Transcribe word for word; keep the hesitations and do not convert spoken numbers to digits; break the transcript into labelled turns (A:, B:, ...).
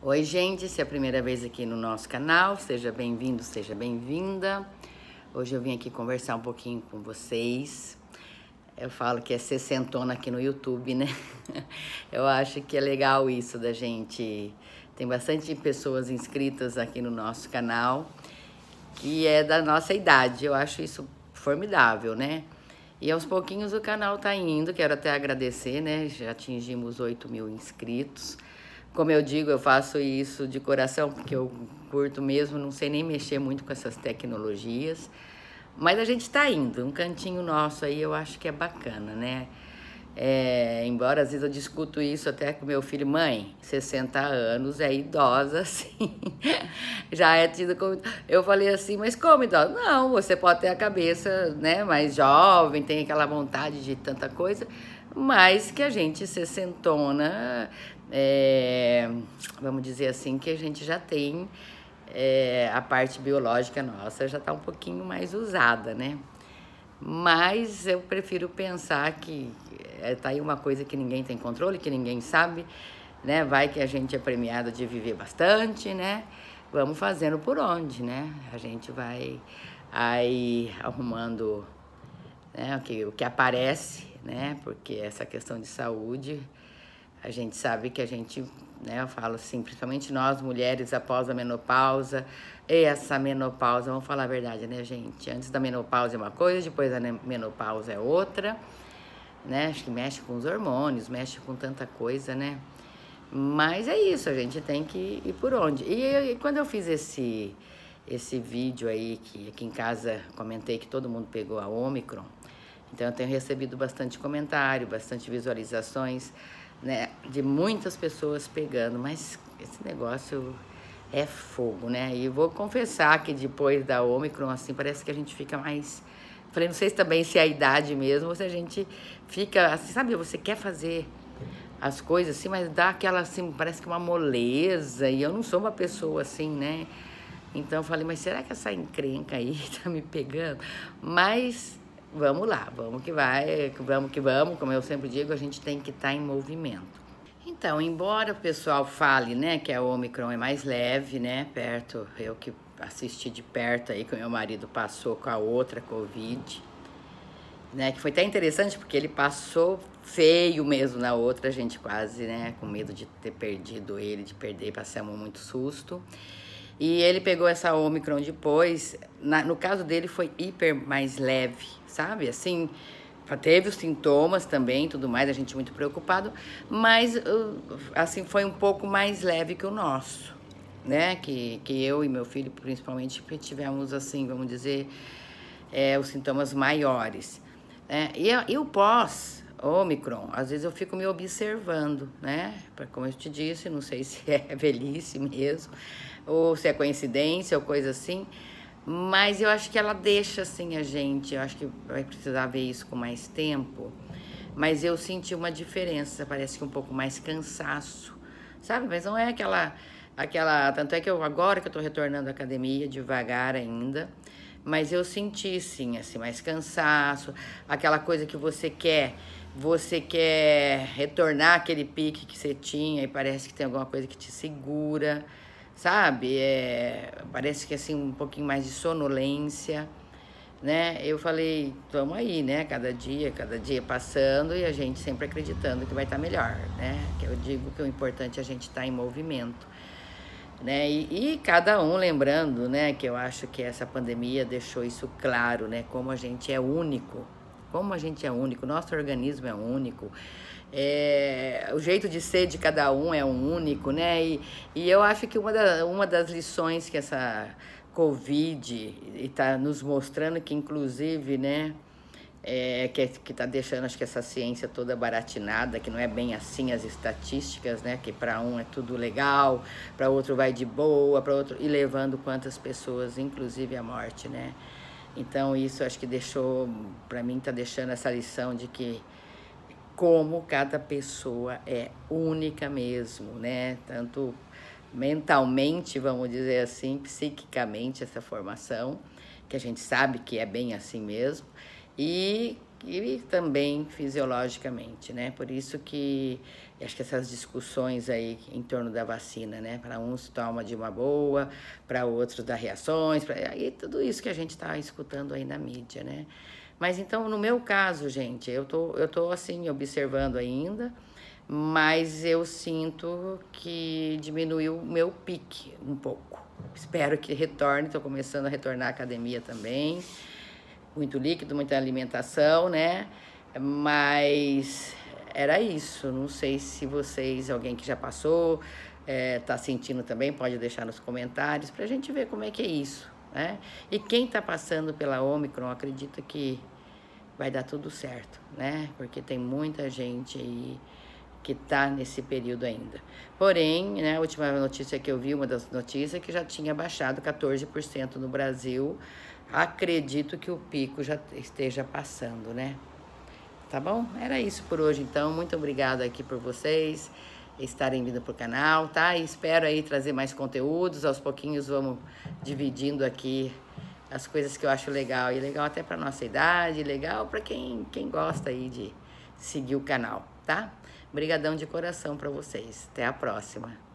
A: Oi, gente, se é a primeira vez aqui no nosso canal, seja bem-vindo, seja bem-vinda. Hoje eu vim aqui conversar um pouquinho com vocês. Eu falo que é sessentona aqui no YouTube, né? Eu acho que é legal isso da gente... Tem bastante pessoas inscritas aqui no nosso canal que é da nossa idade. Eu acho isso formidável, né? E aos pouquinhos o canal tá indo, quero até agradecer, né? Já atingimos oito mil inscritos. Como eu digo, eu faço isso de coração, porque eu curto mesmo, não sei nem mexer muito com essas tecnologias. Mas a gente tá indo, um cantinho nosso aí eu acho que é bacana, né? É, embora às vezes eu discuto isso até com meu filho, mãe, sessenta anos, é idosa, assim, já é tido como... Eu falei assim, mas como idosa? Não, você pode ter a cabeça, né, mais jovem, tem aquela vontade de tanta coisa, mas que a gente sessentona, é, vamos dizer assim, que a gente já tem é, a parte biológica nossa, já tá um pouquinho mais usada, né? Mas eu prefiro pensar que é, tá aí uma coisa que ninguém tem controle, que ninguém sabe, né? Vai que a gente é premiado de viver bastante, né? Vamos fazendo por onde, né? A gente vai aí arrumando, né, o que, o que aparece, né? Porque essa questão de saúde, a gente sabe que a gente, né, eu falo assim, principalmente nós mulheres após a menopausa, e essa menopausa, vamos falar a verdade, né, gente? Antes da menopausa é uma coisa, depois da menopausa é outra, né? Acho que mexe com os hormônios, mexe com tanta coisa, né? Mas é isso, a gente tem que ir por onde. E, e quando eu fiz esse, esse vídeo aí, que aqui em casa comentei que todo mundo pegou a Omicron, então eu tenho recebido bastante comentário, bastante visualizações, né, de muitas pessoas pegando, mas esse negócio é fogo, né? E vou confessar que depois da Omicron, assim, parece que a gente fica mais... Falei, não sei se também se é a idade mesmo, ou se a gente fica, assim, sabe, você quer fazer as coisas assim, mas dá aquela, assim, parece que uma moleza, e eu não sou uma pessoa assim, né? Então eu falei, mas será que essa encrenca aí tá me pegando? Mas... Vamos lá, vamos que vai, vamos que vamos, como eu sempre digo, a gente tem que estar em movimento. Então, embora o pessoal fale, né, que a Omicron é mais leve, né, perto, eu que assisti de perto aí, que o meu marido passou com a outra Covid, né, que foi até interessante, porque ele passou feio mesmo na outra, a gente quase, né, com medo de ter perdido ele, de perder, passamos muito susto. E ele pegou essa Omicron depois, na, no caso dele foi hiper mais leve, sabe? Assim, teve os sintomas também, tudo mais, a gente muito preocupado, mas assim, foi um pouco mais leve que o nosso, né? Que, que eu e meu filho, principalmente, tivemos, assim, vamos dizer, é, os sintomas maiores. Né? E, e o pós... Omicron, às vezes eu fico me observando, né? Como eu te disse, não sei se é velhice mesmo, ou se é coincidência ou coisa assim, mas eu acho que ela deixa assim a gente, eu acho que vai precisar ver isso com mais tempo, mas eu senti uma diferença, parece que um pouco mais cansaço, sabe? Mas não é aquela, aquela, tanto é que eu agora que eu tô retornando à academia, devagar ainda, mas eu senti sim, assim, mais cansaço, aquela coisa que você quer, você quer retornar aquele pique que você tinha e parece que tem alguma coisa que te segura, sabe? É, parece que assim, um pouquinho mais de sonolência, né? Eu falei, vamos aí, né? Cada dia, cada dia passando e a gente sempre acreditando que vai estar melhor, né? Que eu digo que o importante é a gente estar em movimento. Né? E, e cada um lembrando, né, que eu acho que essa pandemia deixou isso claro, né, como a gente é único, como a gente é único, nosso organismo é único, é, o jeito de ser de cada um é um único, né, e, e eu acho que uma, da, uma das lições que essa Covid está nos mostrando, que inclusive, né, É, que, que tá deixando, acho que essa ciência toda baratinada, que não é bem assim as estatísticas, né? Que para um é tudo legal, para outro vai de boa, para outro... E levando quantas pessoas, inclusive a morte, né? Então isso acho que deixou, para mim tá deixando essa lição de que como cada pessoa é única mesmo, né? Tanto mentalmente, vamos dizer assim, psiquicamente essa formação, que a gente sabe que é bem assim mesmo, e e também fisiologicamente, né? Por isso que acho que essas discussões aí em torno da vacina, né? Para uns toma de uma boa, para outros dá reações, pra, aí tudo isso que a gente está escutando aí na mídia, né? Mas então, no meu caso, gente, eu tô, eu tô assim, observando ainda, mas eu sinto que diminuiu o meu pique um pouco. Espero que retorne, tô começando a retornar à academia também. Muito líquido, muita alimentação, né? Mas era isso. Não sei se vocês, alguém que já passou, é, tá sentindo também, pode deixar nos comentários pra gente ver como é que é isso, né? E quem tá passando pela Ômicron, acredita que vai dar tudo certo, né? Porque tem muita gente aí que tá nesse período ainda. Porém, né, a última notícia que eu vi, uma das notícias, é que já tinha baixado quatorze por cento no Brasil. Acredito que o pico já esteja passando, né? Tá bom? Era isso por hoje, então. Muito obrigada aqui por vocês estarem vindo pro canal, tá? E espero aí trazer mais conteúdos. Aos pouquinhos vamos dividindo aqui as coisas que eu acho legal. E legal até pra nossa idade, legal pra quem, quem gosta aí de seguir o canal, tá? Obrigadão de coração pra vocês. Até a próxima.